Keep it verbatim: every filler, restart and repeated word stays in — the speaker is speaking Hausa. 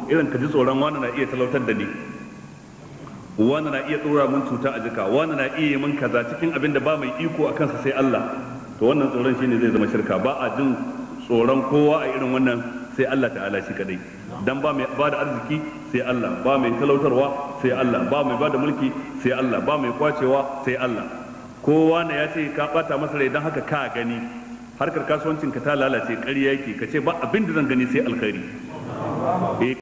irin ka ji tsoron wani na iya talautar da ni, wani na iya tsora mun cuta a jika, wani na iya yi mun kaza cikin abin da ba mai iko a kansa sai Allah, to wannan tsoron shine zai zama shirka. Ba a jin tsoron kowa a irin wannan sai Allah ta'ala shi kadai, dan ba mai ba da arziki sai Allah, ba mai talautarwa sai Allah, ba mai ba da mulki sai Allah, ba mai kwacewa sai Allah. Kowa na ya ce ka bata masa rai dan haka ka gani, harkar kasuwancin ka ta lalace, ƙarya yake, ka ce ba abin da zan gani sai alkhairi.